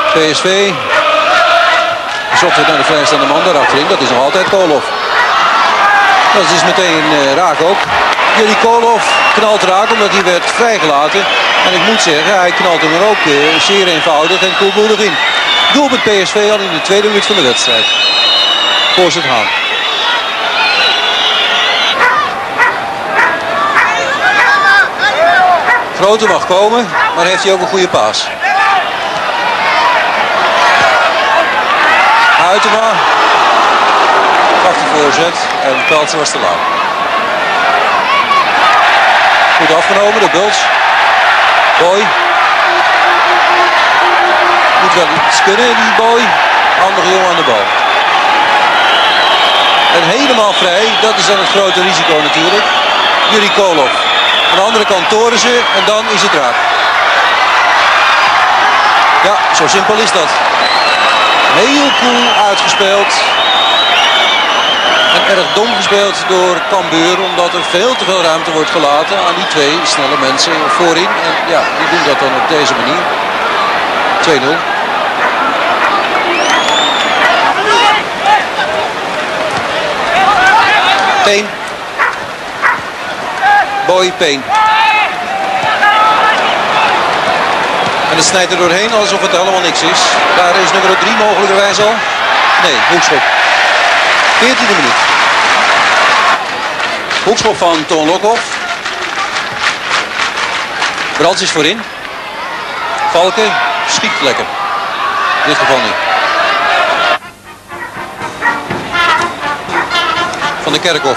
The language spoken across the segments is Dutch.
PSV zocht het naar de vrijstaande man daarachterin. Dat is nog altijd Koolhof. Dat is meteen raak ook. Jiri Koolhof knalt raak omdat hij werd vrijgelaten. En ik moet zeggen, hij knalt hem er ook zeer eenvoudig en koelbloedig in. Doelpunt PSV al in de tweede minuut van de wedstrijd. Voorzet Haan. Grote mag komen, maar heeft hij ook een goede paas. Huytema gaf de voorzet en Peltzer was te laat. Goed afgenomen door Bults. Boy. Moet wel iets kunnen, die Boy. Handige jongen aan de bal. En helemaal vrij, dat is dan het grote risico natuurlijk. Jiri Koolhof. Aan de andere kant Torensen en dan is het raak. Ja, zo simpel is dat. Heel cool uitgespeeld. En erg dom gespeeld door Cambuur, omdat er veel te veel ruimte wordt gelaten aan die twee snelle mensen voorin. En ja, die doen dat dan op deze manier. 2-0. Payne. Boy Payne. En het snijdt er doorheen alsof het helemaal niks is. Daar is nummer 3 mogelijkerwijs al. Nee, hoekschop. 14e minuut. Hoekschop van Ton Lokhoff. Brands is voorin. Valken schiet lekker. In dit geval niet. Van de Kerkhof.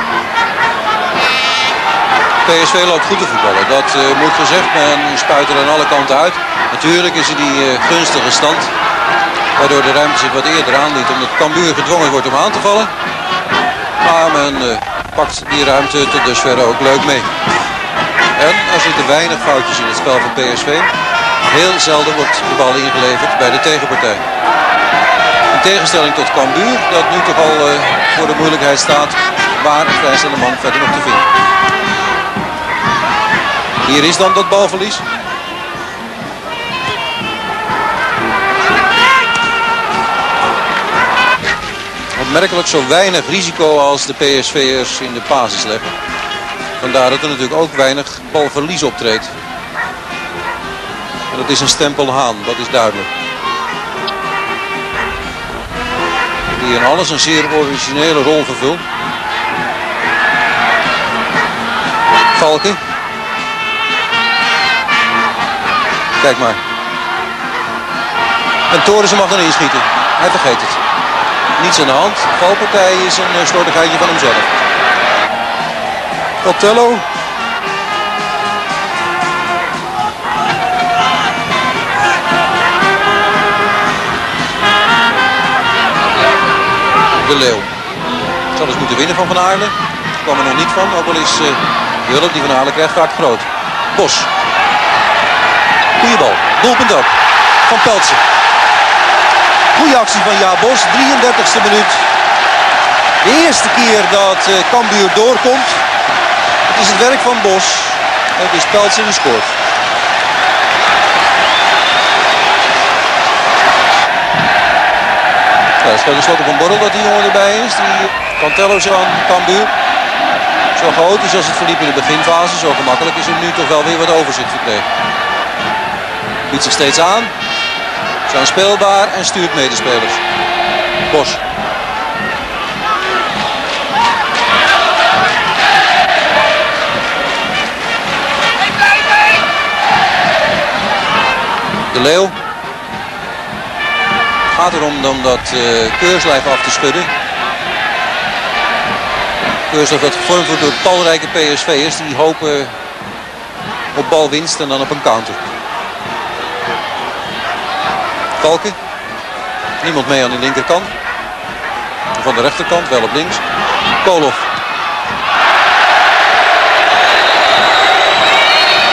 PSV loopt goed te voetballen. Dat moet gezegd. Men spuit er aan alle kanten uit. Natuurlijk is er die gunstige stand. Waardoor de ruimte zich wat eerder aanliet. Omdat Cambuur gedwongen wordt om aan te vallen. Maar men pakt die ruimte tot dusver ook leuk mee. En er zitten weinig foutjes in het spel van PSV. Heel zelden wordt de bal ingeleverd bij de tegenpartij. In tegenstelling tot Cambuur, dat nu toch al voor de moeilijkheid staat. Waar een vrijstaande man verder nog te vinden. Hier is dan dat balverlies. Opmerkelijk zo weinig risico als de PSV'ers in de basis leggen. Vandaar dat er natuurlijk ook weinig balverlies optreedt. En dat is een stempel Haan, dat is duidelijk. Die in alles een zeer originele rol vervult. Valken. Kijk maar. En Torensen mag dan inschieten. Hij vergeet het. Niets aan de hand. Valpartij is een slordigheidje van hemzelf. Otello. De Leeuw. Zal eens moeten winnen van Van Aarle. Kwam er nog niet van. Ook al is de hulp die Van Aarle krijgt vaak groot. Bos. Goeie bal. Doelpunt ook. Van Peltzer. Goeie actie van Jaap Bos. 33e minuut. De eerste keer dat Cambuur doorkomt. Het is het werk van Bos. En het is Peltzer die scoort. Ja, het is gewoon een slok op een borrel dat die jongen erbij is. Die Cantello aan Cambuur. Zo groot is als het verliep in de beginfase. Zo gemakkelijk is er nu toch wel weer wat overzicht gekregen. Biedt zich steeds aan. Is aanspeelbaar en stuurt medespelers. Bos. De Leeuw. Gaat erom dan dat keurslijf af te schudden. Keurslijf dat gevormd wordt door talrijke PSV'ers die hopen op balwinst en dan op een counter. Valken. Niemand mee aan de linkerkant. Van de rechterkant, wel op links. Koolhof.